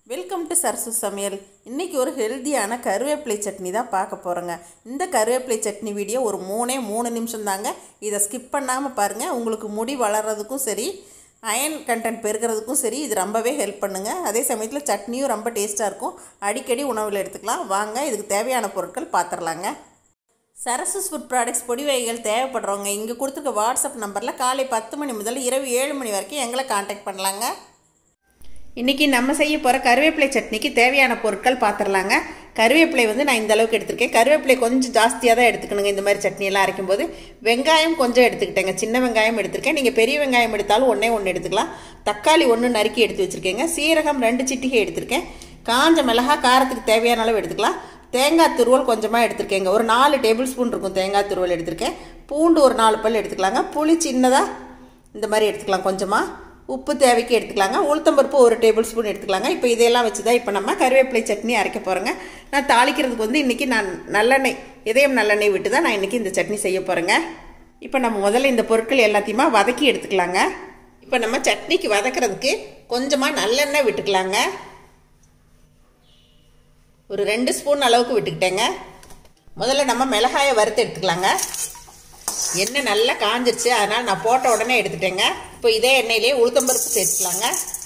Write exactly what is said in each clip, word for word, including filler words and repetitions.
Welcome to Sarasu சமையல். இன்றைக்கி ஒரு ஹெல்த்தியான கருவேப்பிலை சட்னி தான் பார்க்க போகிறோங்க. இந்த கருவேப்பிலை சட்னி வீடியோ ஒரு மூணே மூணு நிமிஷம் தாங்க. இதை ஸ்கிப் பண்ணாமல் பாருங்கள். உங்களுக்கு முடி வளர்கிறதுக்கும் சரி, அயன் கண்டென்ட் பெருக்கிறதுக்கும் சரி இது ரொம்பவே ஹெல்ப் பண்ணுங்கள். அதே சமயத்தில் சட்னியும் ரொம்ப டேஸ்ட்டாக இருக்கும். அடிக்கடி உணவில் எடுத்துக்கலாம். வாங்க இதுக்கு தேவையான பொருட்கள் பார்த்துடலாங்க. சரசு ஃபுட் ப்ராடக்ட்ஸ் பொடி வகைகள் தேவைப்படுறவங்க இங்கே கொடுத்துருக்க வாட்ஸ்அப் நம்பரில் காலை பத்து மணி முதல் இரவு ஏழு மணி வரைக்கும் எங்களை காண்டாக்ட் பண்ணலாங்க. இன்றைக்கி நம்ம செய்ய போகிற கருவேப்பிலை சட்னிக்கு தேவையான பொருட்கள் பார்த்துடலாங்க. கருவேப்பிலை வந்து நான் இந்த அளவுக்கு எடுத்துருக்கேன். கருவேப்பிலை கொஞ்சம் ஜாஸ்தியாக தான் எடுத்துக்கணுங்க. இந்த மாதிரி சட்னியெல்லாம் அரைக்கும் போது வெங்காயம் கொஞ்சம் எடுத்துக்கிட்டேங்க. சின்ன வெங்காயம் எடுத்துருக்கேன். நீங்கள் பெரிய வெங்காயம் எடுத்தாலும் ஒன்றே ஒன்று எடுத்துக்கலாம். தக்காளி ஒன்று நறுக்கி எடுத்து வச்சுருக்கேங்க. சீரகம் ரெண்டு சிட்டிகை எடுத்துருக்கேன். காஞ்ச மிளகா காரத்துக்கு தேவையான அளவு எடுத்துக்கலாம். தேங்காய் துருவல் கொஞ்சமாக எடுத்துருக்கேங்க. ஒரு நாலு டேபிள் ஸ்பூன் இருக்கும் தேங்காய் துருவல் எடுத்துருக்கேன். பூண்டு ஒரு நாலு பல் எடுத்துக்கலாங்க. புளி சின்னதாக இந்த மாதிரி எடுத்துக்கலாம். கொஞ்சமாக உப்பு தேவைக்கு எடுத்துக்கலாங்க. உளுத்தம்பருப்பு ஒரு டேபிள் ஸ்பூன் எடுத்துக்கலாங்க. இப்போ இதெல்லாம் வச்சு தான் இப்போ நம்ம கருவேப்பிலை சட்னி அரைக்க போகிறேங்க. நான் தாளிக்கிறதுக்கு வந்து இன்றைக்கி நான் நல்லெண்ணெய் இதயம் நல்லெண்ணெய் விட்டு தான் நான் இன்றைக்கி இந்த சட்னி செய்ய போகிறேங்க. இப்போ நம்ம முதல்ல இந்த பொருட்கள் எல்லாத்தையுமா வதக்கி எடுத்துக்கலாங்க. இப்போ நம்ம சட்னிக்கு வதக்கிறதுக்கு கொஞ்சமாக நல்லெண்ணெய் விட்டுக்கலாங்க. ஒரு ரெண்டு ஸ்பூன் அளவுக்கு விட்டுக்கிட்டேங்க. முதல்ல நம்ம மிளகாயை வறுத்து எடுத்துக்கலாங்க. எண்ணெய் நல்லா காஞ்சிருச்சு, அதனால் நான் போட்ட உடனே எடுத்துட்டேங்க. இப்போ இதே எண்ணெயிலேயே உளுத்தம்பருப்பு சேர்த்துக்கலாங்க.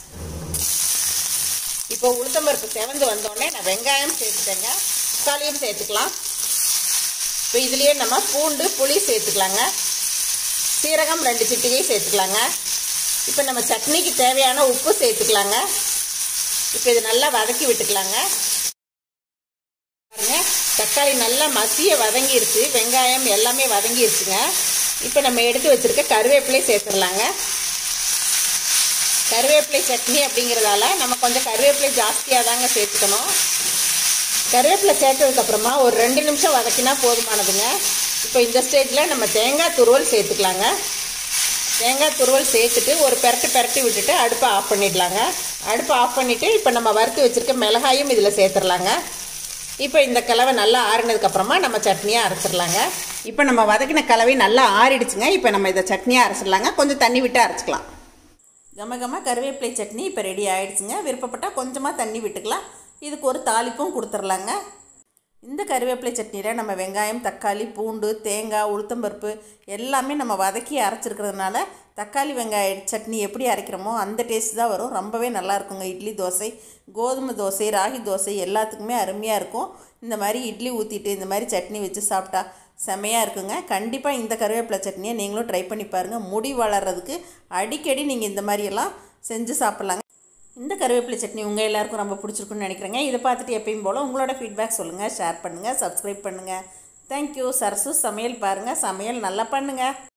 இப்போ உளுத்தம்பருப்பு செவந்து வந்தோடனே நான் வெங்காயம் சேர்த்துட்டேங்க. தக்காளியும் சேர்த்துக்கலாம். இப்போ இதுலேயே நம்ம பூண்டு புளி சேர்த்துக்கலாங்க. சீரகம் ரெண்டு சிட்டிகை சேர்த்துக்கலாங்க. இப்போ நம்ம சட்னிக்கு தேவையான உப்பு சேர்த்துக்கலாங்க. இப்போ இது நல்லா வதக்கி விட்டுக்கலாங்க. பாருங்க, தக்காளி நல்லா மசிய வதங்கிருச்சு. வெங்காயம் எல்லாமே வதங்கிருச்சுங்க. இப்போ நம்ம எடுத்து வச்சிருக்க கருவேப்பிலை சேர்த்துடலாங்க. கருவேப்பிலை சட்னி அப்படிங்கிறதால நம்ம கொஞ்சம் கருவேப்பிலை ஜாஸ்தியாக தாங்க சேர்த்துக்கணும். கருவேப்பிலை சேர்த்ததுக்கப்புறமா ஒரு ரெண்டு நிமிஷம் வதக்கினா போதுமானதுங்க. இப்போ இந்த ஸ்டேஜில் நம்ம தேங்காய் துருவல் சேர்த்துக்கலாங்க. தேங்காய் துருவல் சேர்த்துட்டு ஒரு பெரட்டு பெரட்டி விட்டுட்டு அடுப்பை ஆஃப் பண்ணிடலாங்க. அடுப்பை ஆஃப் பண்ணிவிட்டு இப்போ நம்ம வறுத்து வச்சுருக்க மிளகாயும் இதில் சேர்த்துடலாங்க. இப்போ இந்த கலவை நல்லா ஆறினதுக்கப்புறமா நம்ம சட்னியாக அரைச்சிடலாங்க. இப்போ நம்ம வதக்கின கலவை நல்லா ஆறிடுச்சுங்க. இப்போ நம்ம இதை சட்னியாக அரைச்சிடலாங்க. கொஞ்சம் தண்ணி விட்டு அரைச்சிக்கலாம். கம கம கருவேப்பிலை சட்னி இப்போ ரெடி ஆகிடுச்சுங்க. விருப்பப்பட்டால் கொஞ்சமாக தண்ணி விட்டுக்கலாம். இதுக்கு ஒரு தாளிப்பும் கொடுத்துர்லாங்க. இந்த கருவேப்பிலை சட்னியில் நம்ம வெங்காயம் தக்காளி பூண்டு தேங்காய் உளுத்தம்பருப்பு எல்லாமே நம்ம வதக்கி அரைச்சிருக்கிறதுனால தக்காளி வெங்காய சட்னி எப்படி அரைக்கிறோமோ அந்த டேஸ்ட் தான் வரும். ரொம்பவே நல்லா இருக்குங்க. இட்லி தோசை கோதுமை தோசை ராகி தோசை எல்லாத்துக்குமே அருமையாக இருக்கும். இந்த மாதிரி இட்லி ஊற்றிட்டு இந்த மாதிரி சட்னி வச்சு சாப்பிட்டா செமையாக இருக்குங்க. கண்டிப்பாக இந்த கருவேப்பிலை சட்னியை நீங்களும் ட்ரை பண்ணி பாருங்கள். முடி வளர்கிறதுக்கு அடிக்கடி நீங்கள் இந்த மாதிரியெல்லாம் செஞ்சு சாப்பிட்லாங்க. இந்த கருவேப்பிலை சட்னி உங்கள் எல்லாருக்கும் ரொம்ப பிடிச்சிருக்குன்னு நினைக்கிறேங்க. இதை பார்த்துட்டு எப்பயும் போல் உங்களோட ஃபீட்பேக் சொல்லுங்கள், ஷேர் பண்ணுங்கள், சப்ஸ்கிரைப் பண்ணுங்கள். தேங்க்யூ. சரசு சமையல் பாருங்கள், சமையல் நல்லா பண்ணுங்கள்.